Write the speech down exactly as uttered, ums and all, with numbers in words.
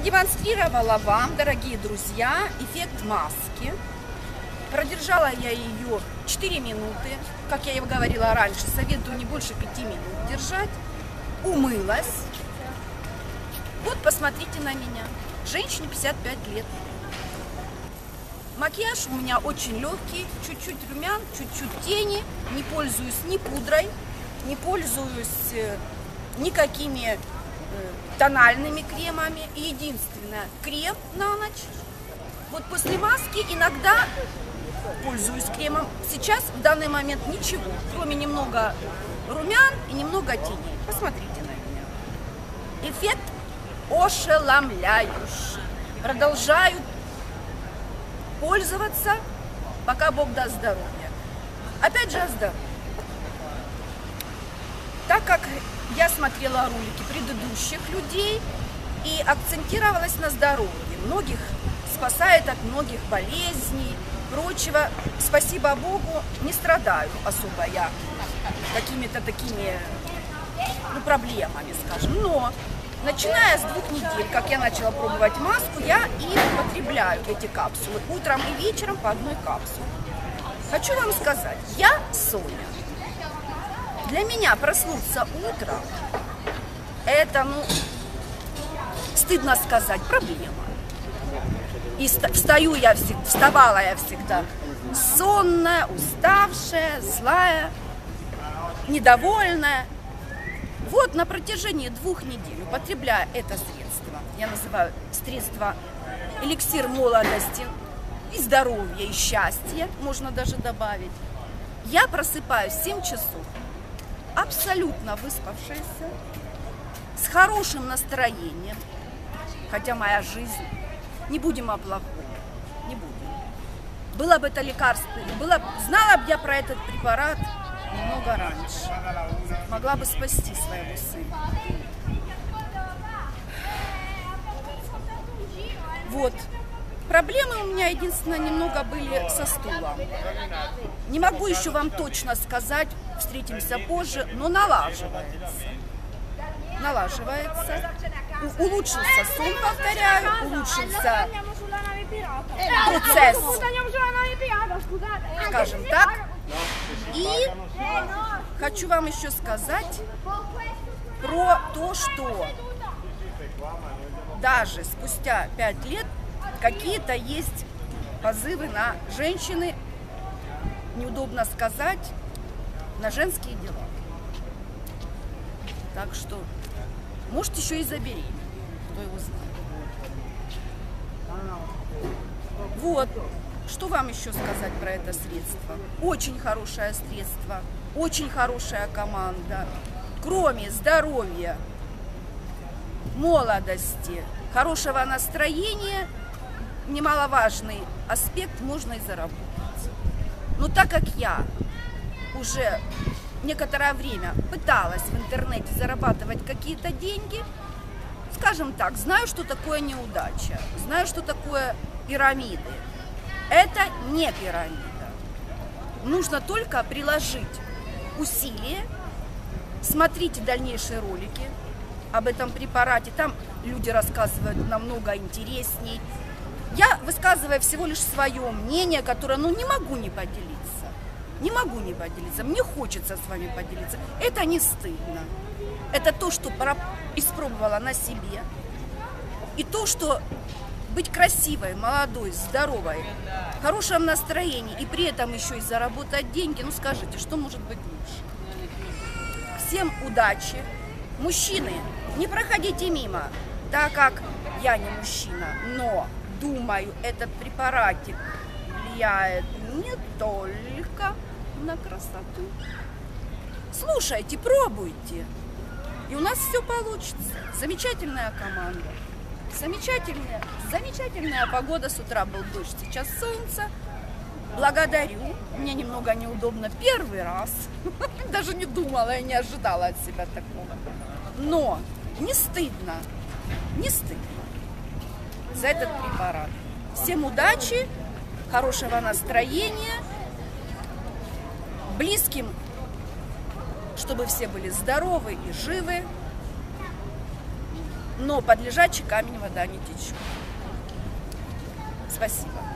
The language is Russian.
Продемонстрировала вам, дорогие друзья, эффект маски. Продержала я ее четыре минуты. Как я и говорила раньше, советую не больше пяти минут держать. Умылась. Вот, посмотрите на меня. Женщине пятьдесят пять лет. Макияж у меня очень легкий, чуть-чуть румян, чуть-чуть тени. Не пользуюсь ни пудрой, не пользуюсь никакими тональными кремами. Единственное, крем на ночь. Вот после маски иногда пользуюсь кремом. Сейчас, в данный момент, ничего, кроме немного румян и немного теней. Посмотрите на меня. Эффект ошеломляющий. Продолжаю пользоваться, пока Бог даст здоровья. Опять же о здоровье. Так как я смотрела ролики предыдущих людей и акцентировалась на здоровье. Многих спасает от многих болезней, прочего. Спасибо Богу, не страдаю особо я какими-то такими ну, проблемами, скажем. Но начиная с двух недель, как я начала пробовать маску, я и употребляю эти капсулы. Утром и вечером по одной капсуле. Хочу вам сказать, я Соня. Для меня проснуться утром, это, ну, стыдно сказать, проблема. И встаю я всегда, вставала я всегда сонная, уставшая, злая, недовольная. Вот на протяжении двух недель, употребляя это средство, я называю средство эликсир молодости и здоровья, и счастья, можно даже добавить, я просыпаюсь в семь часов, абсолютно выспавшаяся, с хорошим настроением, хотя моя жизнь, не будем о плохом, не будем. Было бы это лекарство, было, знала бы я про этот препарат немного раньше, могла бы спасти своего сына. Вот. Проблемы у меня, единственное, немного были со стулом. Не могу еще вам точно сказать, встретимся позже, но налаживается. Налаживается. У улучшился сон, повторяю, улучшился процесс, скажем так. И хочу вам еще сказать про то, что даже спустя пять лет какие-то есть позывы на женщины, неудобно сказать, на женские дела. Так что, может, еще и забеременеть, кто его знает. Вот, что вам еще сказать про это средство? Очень хорошее средство, очень хорошая команда. Кроме здоровья, молодости, хорошего настроения, немаловажный аспект, можно и заработать. Но так как я уже некоторое время пыталась в интернете зарабатывать какие-то деньги, скажем так, знаю, что такое неудача, знаю, что такое пирамиды. Это не пирамида. Нужно только приложить усилия, смотрите дальнейшие ролики об этом препарате, там люди рассказывают намного интересней. Я высказываю всего лишь свое мнение, которое, ну, не могу не поделиться. Не могу не поделиться. Мне хочется с вами поделиться. Это не стыдно. Это то, что испробовала на себе. И то, что быть красивой, молодой, здоровой, в хорошем настроении и при этом еще и заработать деньги, ну скажите, что может быть лучше? Всем удачи. Мужчины, не проходите мимо, так как я не мужчина, но думаю, этот препаратик влияет не только на красоту. Слушайте, пробуйте, и у нас все получится. Замечательная команда, замечательная, замечательная погода. С утра был дождь, сейчас солнце. Благодарю. Мне немного неудобно первый раз. Даже не думала и не ожидала от себя такого. Но не стыдно, не стыдно за этот препарат. Всем удачи, хорошего настроения, близким, чтобы все были здоровы и живы. но под лежачий камень вода не течет. Спасибо.